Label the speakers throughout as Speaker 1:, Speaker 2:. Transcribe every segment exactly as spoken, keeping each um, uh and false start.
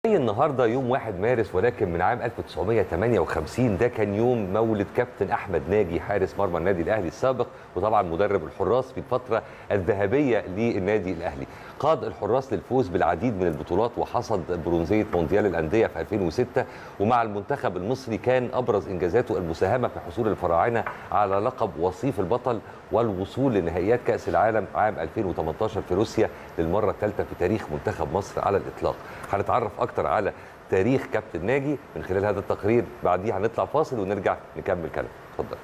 Speaker 1: النهارده يوم واحد مارس، ولكن من عام ألف وتسعمائة وثمانية وخمسين ده كان يوم مولد كابتن احمد ناجي حارس مرمى النادي الاهلي السابق، وطبعا مدرب الحراس في الفتره الذهبيه للنادي الاهلي. قاد الحراس للفوز بالعديد من البطولات وحصد برونزيه مونديال الانديه في ألفين وستة، ومع المنتخب المصري كان ابرز انجازاته المساهمه في حصول الفراعنه على لقب وصيف البطل والوصول لنهائيات كاس العالم عام ألفين وثمانية عشر في روسيا للمره الثالثه في تاريخ منتخب مصر على الاطلاق. هنتعرف اكتر على تاريخ كابتن ناجي من خلال هذا التقرير، بعديه هنطلع فاصل ونرجع نكمل كلام. اتفضل.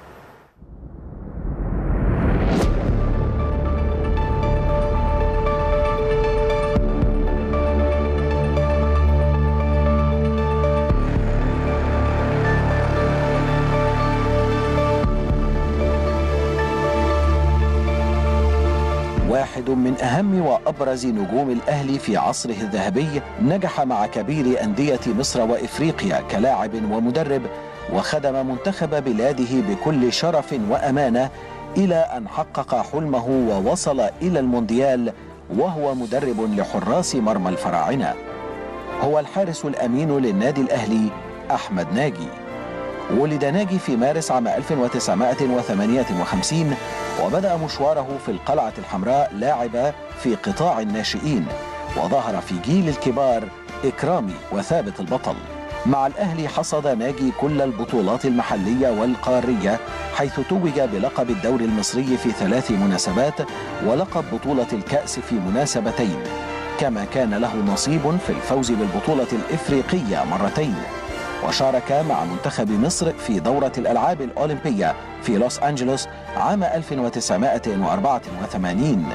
Speaker 2: واحد من أهم وأبرز نجوم الأهلي في عصره الذهبي، نجح مع كبير أندية مصر وإفريقيا كلاعب ومدرب، وخدم منتخب بلاده بكل شرف وأمانة إلى أن حقق حلمه ووصل إلى المونديال وهو مدرب لحراس مرمى الفراعنة. هو الحارس الأمين للنادي الأهلي أحمد ناجي. ولد ناجي في مارس عام ألف وتسعمائة وثمانية وخمسين، وبدأ مشواره في القلعة الحمراء لاعبا في قطاع الناشئين، وظهر في جيل الكبار إكرامي وثابت البطل. مع الأهلي حصد ناجي كل البطولات المحلية والقارية، حيث توج بلقب الدوري المصري في ثلاث مناسبات ولقب بطولة الكأس في مناسبتين، كما كان له نصيب في الفوز بالبطولة الإفريقية مرتين. وشارك مع منتخب مصر في دورة الألعاب الأولمبية في لوس أنجلوس عام ألف وتسعمائة وأربعة وثمانين.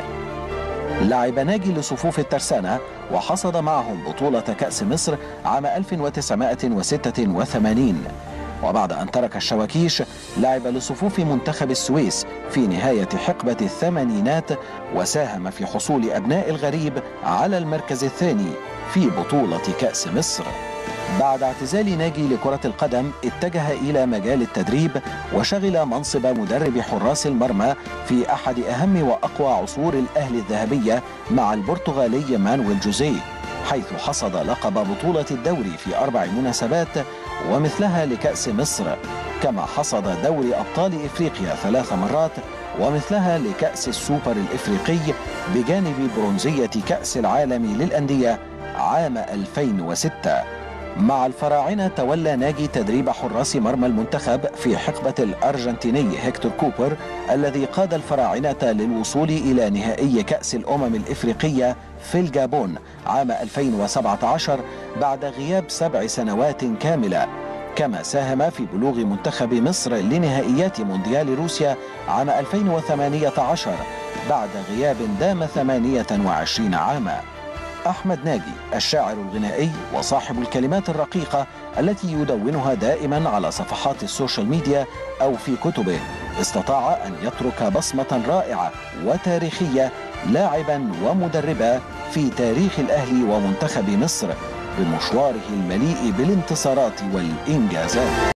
Speaker 2: لعب ناجي لصفوف الترسانة وحصد معهم بطولة كأس مصر عام ألف وتسعمائة وستة وثمانين، وبعد أن ترك الشواكيش لعب لصفوف منتخب السويس في نهاية حقبة الثمانينات، وساهم في حصول أبناء الغريب على المركز الثاني في بطولة كأس مصر. بعد اعتزال ناجي لكرة القدم اتجه إلى مجال التدريب، وشغل منصب مدرب حراس المرمى في أحد أهم وأقوى عصور الأهلي الذهبية مع البرتغالي مانويل جوزيه، حيث حصد لقب بطولة الدوري في أربع مناسبات ومثلها لكأس مصر، كما حصد دوري أبطال إفريقيا ثلاث مرات ومثلها لكأس السوبر الإفريقي، بجانب برونزية كأس العالم للأندية عام ألفين وستة. مع الفراعنة تولى ناجي تدريب حراس مرمى المنتخب في حقبة الأرجنتيني هيكتور كوبر، الذي قاد الفراعنة للوصول إلى نهائي كأس الأمم الإفريقية في الجابون عام ألفين وسبعة عشر بعد غياب سبع سنوات كاملة، كما ساهم في بلوغ منتخب مصر لنهائيات مونديال روسيا عام ألفين وثمانية عشر بعد غياب دام ثمانية وعشرين عاما. أحمد ناجي الشاعر الغنائي وصاحب الكلمات الرقيقة التي يدونها دائما على صفحات السوشيال ميديا أو في كتبه، استطاع أن يترك بصمة رائعة وتاريخية لاعبا ومدربا في تاريخ الأهلي ومنتخب مصر بمشواره المليء بالانتصارات والإنجازات.